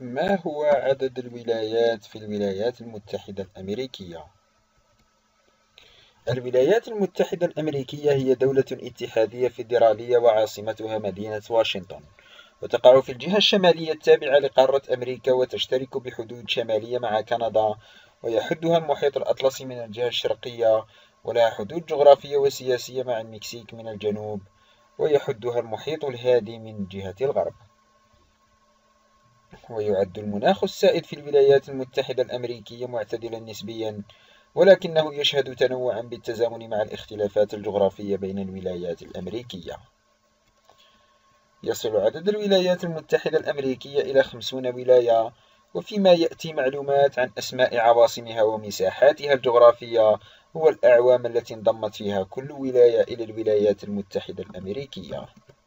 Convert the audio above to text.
ما هو عدد الولايات في الولايات المتحدة الأمريكية؟ الولايات المتحدة الأمريكية هي دولة اتحادية فيدرالية وعاصمتها مدينة واشنطن، وتقع في الجهة الشمالية التابعة لقارة أمريكا، وتشترك بحدود شمالية مع كندا، ويحدها المحيط الأطلسي من الجهة الشرقية، ولها حدود جغرافية وسياسية مع المكسيك من الجنوب، ويحدها المحيط الهادي من جهة الغرب. ويعد المناخ السائد في الولايات المتحدة الأمريكية معتدلا نسبيا، ولكنه يشهد تنوعا بالتزامن مع الاختلافات الجغرافية بين الولايات الأمريكية. يصل عدد الولايات المتحدة الأمريكية إلى 50 ولاية، وفيما يأتي معلومات عن أسماء عواصمها ومساحاتها الجغرافية هو الأعوام التي انضمت فيها كل ولاية إلى الولايات المتحدة الأمريكية.